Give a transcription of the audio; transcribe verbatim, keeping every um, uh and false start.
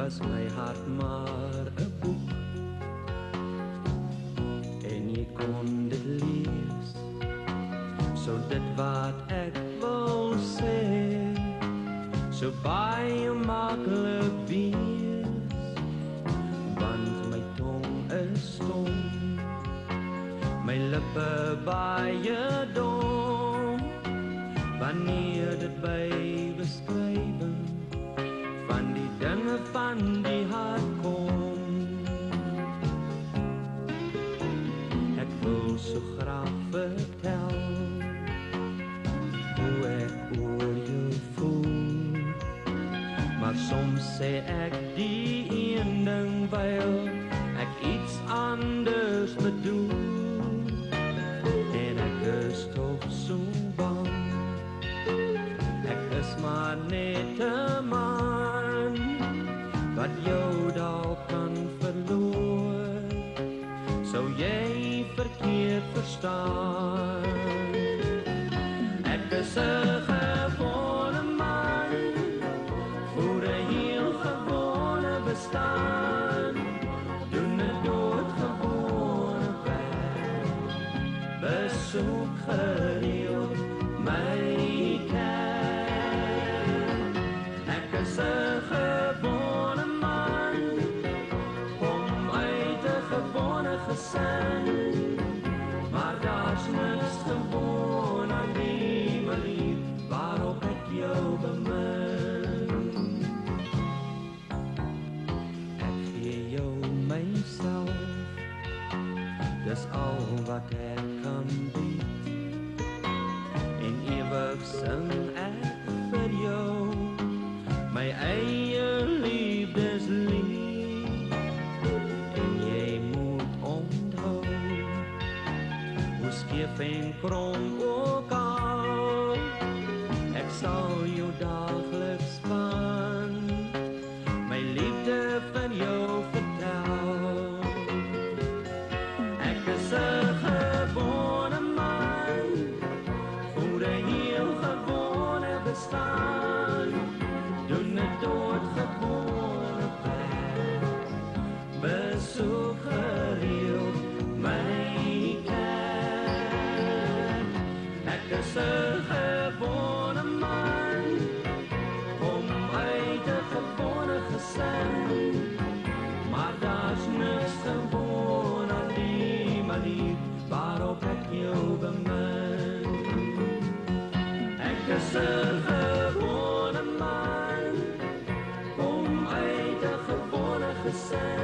was my hart maar 'n boek, en jy kon dit lees, so dit wat ek wil sê, so baie maklik wees, want my tong is stom, my lippe baie dom, wanneer dit by beskrywing van die dinge van die hart kom. Ek wil so graag vertel hoe ek oor jou voel, maar soms sê ek die een ding wyl ek iets anders bedoel, en ek is toch so bang, ek is maar net 'n man wat jou dalk kan verloor, sou jy verkeerd verstaan. Ek is 'n gewone man, voer 'n heel gewone bestaan, doen 'n doodgewone werk, besoek gereeld my kerk. Ek is 'n gewone man, kom uit 'n gewone gesin, maar daar's niks gewoon aan die manier waarop ek jou bemin. Ek gee jou myself, dis al wat ek kan bied, en ewig sing ek vir jou my eie liefdeslied, en jy moet onthou, hoe skeef en krom ook al, ek sal jou daagliks van my liefde vir jou vertel. Ek is 'n gewone man, voer 'n heel gewone bestaan, doen 'n doodgewone werk, besoek gereeld my kerk. Ek is 'n gewone man, kom uit 'n gewone gesin, maar daar's niks gewoon aan die manier waarop ek jou bemin. Ek is 'n gewone man, kom uit 'n gewone gesin,